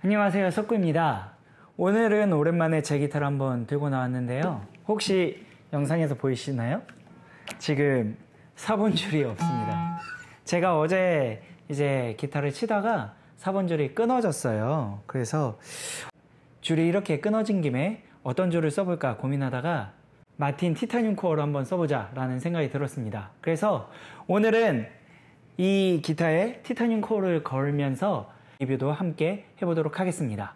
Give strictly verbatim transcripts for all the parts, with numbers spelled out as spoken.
안녕하세요, 석구입니다. 오늘은 오랜만에 제 기타를 한번 들고 나왔는데요. 혹시 영상에서 보이시나요? 지금 사 번 줄이 없습니다. 제가 어제 이제 기타를 치다가 사 번 줄이 끊어졌어요. 그래서 줄이 이렇게 끊어진 김에 어떤 줄을 써볼까 고민하다가 마틴 티타늄 코어로 한번 써보자 라는 생각이 들었습니다. 그래서 오늘은 이 기타에 티타늄 코어를 걸면서 리뷰도 함께 해보도록 하겠습니다.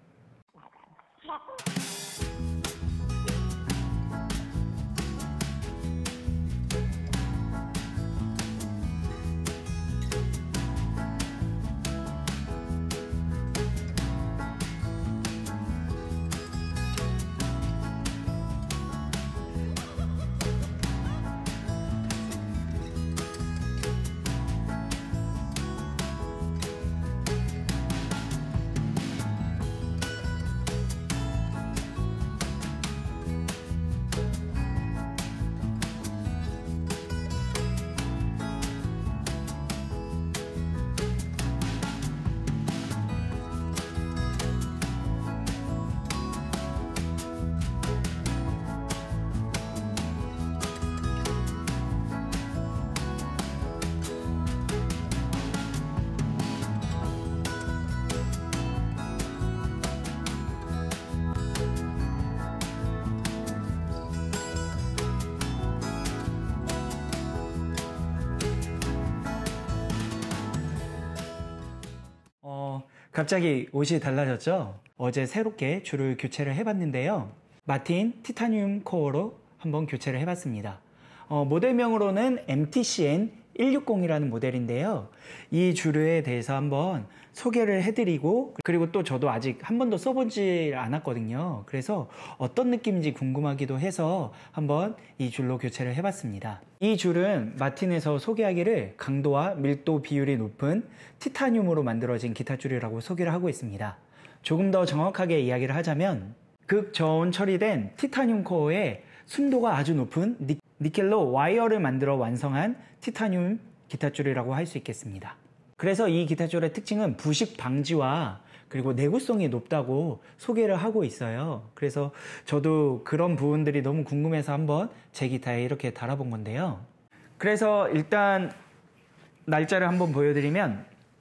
갑자기 옷이 달라졌죠? 어제 새롭게 줄을 교체를 해봤는데요. 마틴 티타늄 코어로 한번 교체를 해봤습니다. 어, 모델명으로는 엠티씨엔 백육십이라는 모델인데요. 이 줄에 대해서 한번 소개를 해드리고, 그리고 또 저도 아직 한 번도 써보지 않았거든요. 그래서 어떤 느낌인지 궁금하기도 해서 한번 이 줄로 교체를 해봤습니다. 이 줄은 마틴에서 소개하기를 강도와 밀도 비율이 높은 티타늄으로 만들어진 기타 줄이라고 소개를 하고 있습니다. 조금 더 정확하게 이야기를 하자면 극저온 처리된 티타늄 코어에 순도가 아주 높은 니, 니켈로 와이어를 만들어 완성한 티타늄 기타줄이라고 할 수 있겠습니다. 그래서 이 기타줄의 특징은 부식 방지와 그리고 내구성이 높다고 소개를 하고 있어요. 그래서 저도 그런 부분들이 너무 궁금해서 한번 제 기타에 이렇게 달아본 건데요. 그래서 일단 날짜를 한번 보여드리면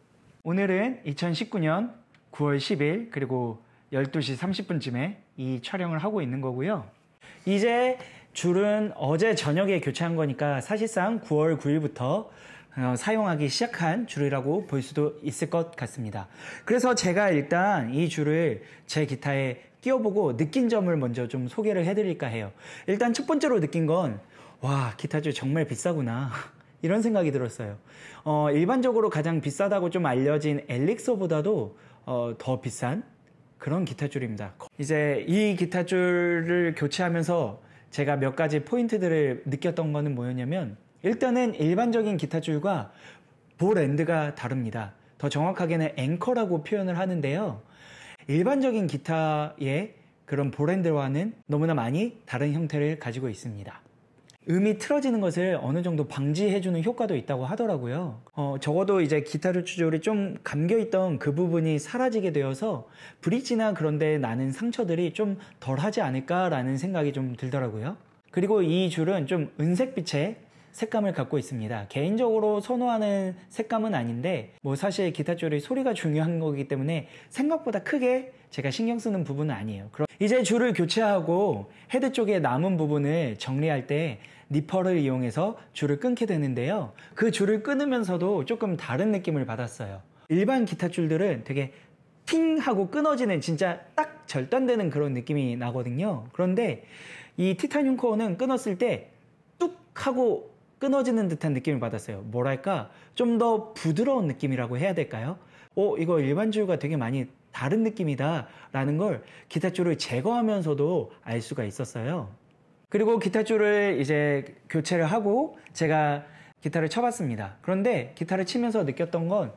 오늘은 이천십구 년 구월 십일 그리고 열두 시 삼십 분쯤에 이 촬영을 하고 있는 거고요. 이제 줄은 어제 저녁에 교체한 거니까 사실상 구월 구일부터 어, 사용하기 시작한 줄이라고 볼 수도 있을 것 같습니다. 그래서 제가 일단 이 줄을 제 기타에 끼워보고 느낀 점을 먼저 좀 소개를 해드릴까 해요. 일단 첫 번째로 느낀 건 와, 기타줄 정말 비싸구나 이런 생각이 들었어요. 어, 일반적으로 가장 비싸다고 좀 알려진 엘릭서보다도 어, 더 비싼 그런 기타줄입니다. 이제 이 기타줄을 교체하면서 제가 몇 가지 포인트들을 느꼈던 거는 뭐였냐면, 일단은 일반적인 기타줄과 볼 엔드가 다릅니다. 더 정확하게는 앵커라고 표현을 하는데요. 일반적인 기타의 그런 볼 엔드와는 너무나 많이 다른 형태를 가지고 있습니다. 음이 틀어지는 것을 어느 정도 방지해주는 효과도 있다고 하더라고요. 어, 적어도 이제 기타줄 조절이 좀 감겨있던 그 부분이 사라지게 되어서 브릿지나 그런 데 나는 상처들이 좀 덜하지 않을까라는 생각이 좀 들더라고요. 그리고 이 줄은 좀 은색빛의 색감을 갖고 있습니다. 개인적으로 선호하는 색감은 아닌데 뭐 사실 기타줄이 소리가 중요한 거기 때문에 생각보다 크게 제가 신경 쓰는 부분은 아니에요. 그럼 이제 줄을 교체하고 헤드 쪽에 남은 부분을 정리할 때 니퍼를 이용해서 줄을 끊게 되는데요. 그 줄을 끊으면서도 조금 다른 느낌을 받았어요. 일반 기타 줄들은 되게 팅 하고 끊어지는, 진짜 딱 절단되는 그런 느낌이 나거든요. 그런데 이 티타늄 코어는 끊었을 때 뚝 하고 끊어지는 듯한 느낌을 받았어요. 뭐랄까 좀 더 부드러운 느낌이라고 해야 될까요? 어, 이거 일반 줄과 되게 많이 다른 느낌이다 라는 걸 기타줄을 제거하면서도 알 수가 있었어요. 그리고 기타줄을 이제 교체를 하고 제가 기타를 쳐봤습니다. 그런데 기타를 치면서 느꼈던 건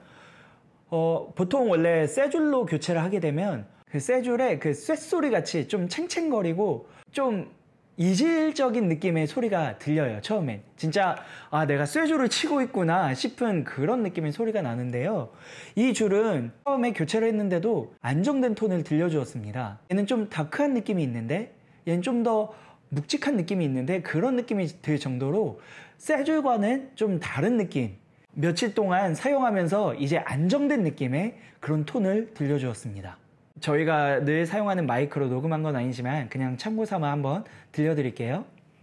어, 보통 원래 새 줄로 교체를 하게 되면 그 새 줄에 그 쇳소리 같이 좀 챙챙거리고 좀 이질적인 느낌의 소리가 들려요. 처음엔 진짜 아 내가 쇠줄을 치고 있구나 싶은 그런 느낌의 소리가 나는데요. 이 줄은 처음에 교체를 했는데도 안정된 톤을 들려주었습니다. 얘는 좀 다크한 느낌이 있는데 얘는 좀 더 묵직한 느낌이 있는데 그런 느낌이 들 정도로 쇠줄과는 좀 다른 느낌, 며칠 동안 사용하면서 이제 안정된 느낌의 그런 톤을 들려주었습니다. 저희가 늘 사용하는 마이크로 녹음한 건 아니지만 그냥 참고 삼아 한번 들려드릴게요.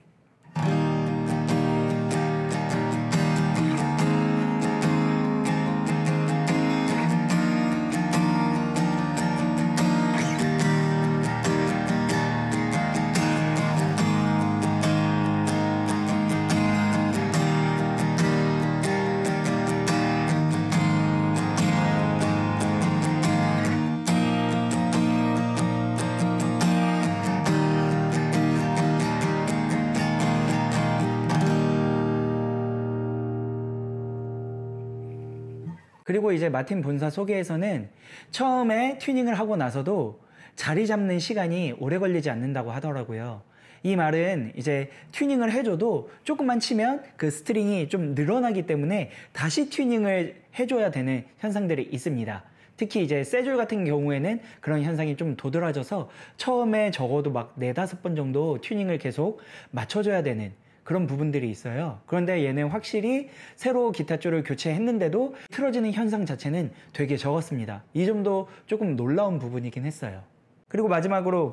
그리고 이제 마틴 본사 소개에서는 처음에 튜닝을 하고 나서도 자리 잡는 시간이 오래 걸리지 않는다고 하더라고요. 이 말은 이제 튜닝을 해줘도 조금만 치면 그 스트링이 좀 늘어나기 때문에 다시 튜닝을 해줘야 되는 현상들이 있습니다. 특히 이제 쇠줄 같은 경우에는 그런 현상이 좀 도드라져서 처음에 적어도 막 네다섯 번 정도 튜닝을 계속 맞춰줘야 되는 그런 부분들이 있어요. 그런데 얘는 확실히 새로 기타줄을 교체했는데도 틀어지는 현상 자체는 되게 적었습니다. 이 점도 조금 놀라운 부분이긴 했어요. 그리고 마지막으로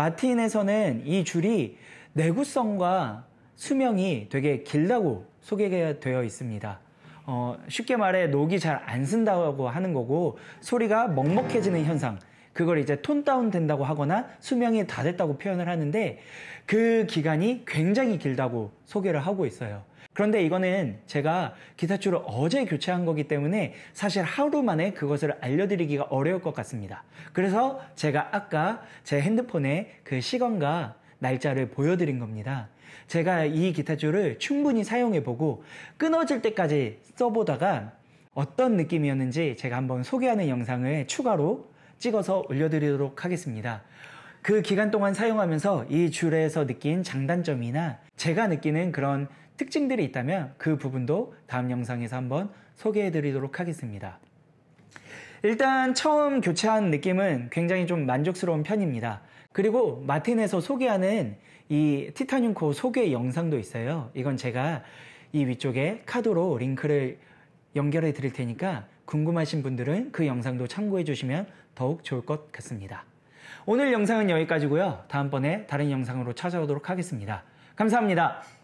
마틴에서는 이 줄이 내구성과 수명이 되게 길다고 소개가 되어 있습니다. 어, 쉽게 말해 녹이 잘 안 쓴다고 하는 거고 소리가 먹먹해지는 현상, 그걸 이제 톤 다운 된다고 하거나 수명이 다 됐다고 표현을 하는데 그 기간이 굉장히 길다고 소개를 하고 있어요. 그런데 이거는 제가 기타줄을 어제 교체한 거기 때문에 사실 하루 만에 그것을 알려드리기가 어려울 것 같습니다. 그래서 제가 아까 제 핸드폰에 그 시간과 날짜를 보여드린 겁니다. 제가 이 기타줄을 충분히 사용해보고 끊어질 때까지 써보다가 어떤 느낌이었는지 제가 한번 소개하는 영상을 추가로 찍어서 올려드리도록 하겠습니다. 그 기간 동안 사용하면서 이 줄에서 느낀 장단점이나 제가 느끼는 그런 특징들이 있다면 그 부분도 다음 영상에서 한번 소개해 드리도록 하겠습니다. 일단 처음 교체한 느낌은 굉장히 좀 만족스러운 편입니다. 그리고 마틴에서 소개하는 이 티타늄 코어 소개 영상도 있어요. 이건 제가 이 위쪽에 카드로 링크를 연결해 드릴 테니까 궁금하신 분들은 그 영상도 참고해 주시면 더욱 좋을 것 같습니다. 오늘 영상은 여기까지고요. 다음번에 다른 영상으로 찾아오도록 하겠습니다. 감사합니다.